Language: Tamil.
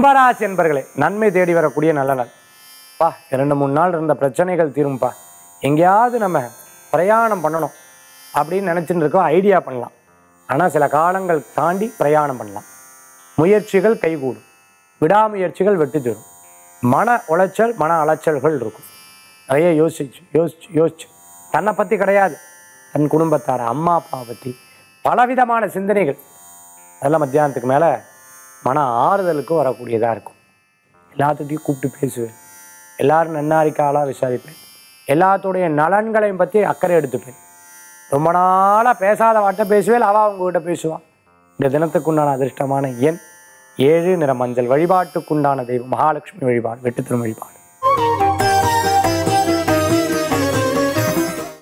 கும்பராசி என்பர்களே, நன்மை தேடி வரக்கூடிய நல்ல நாள். 2-3 நாள் இருந்த பிரச்சனைகள் தீரும்பா. எங்கேயாவது நம்ம பிரயாணம் பண்ணணும் அப்படின்னு நினச்சிட்டு இருக்கோம், ஐடியா பண்ணலாம். ஆனால் சில காலங்கள் தாண்டி பிரயாணம் பண்ணலாம். முயற்சிகள் கைகூடும், விடாமுயற்சிகள் வெற்றி தரும். மன உளைச்சல், மன அலைச்சல்கள் இருக்கும். நிறைய யோசிச்சு தன்னை பற்றி கிடையாது, தன் குடும்பத்தார், அம்மா அப்பா பற்றி பலவிதமான சிந்தனைகள். அதெல்லாம் மத்தியானத்துக்கு மேலே மன ஆறுதலுக்கு வரக்கூடியதாக இருக்கும். எல்லாத்துட்டையும் கூப்பிட்டு பேசுவேன், எல்லாரும் நன்னாரிக்காலாக விசாரிப்பேன், எல்லாத்துடைய நலன்களையும் பற்றி அக்கறை எடுத்துப்பேன். ரொம்ப நாளாக பேசாத வார்த்தை பேசுவேன், அவள் அவங்ககிட்ட பேசுவான். இந்த தினத்துக்குண்டான அதிர்ஷ்டமான எண் 7, நிற மஞ்சள். வழிபாட்டுக்குண்டான தெய்வம் மகாலட்சுமி வழிபாடு, வெட்டுத்திரும் வழிபாடு.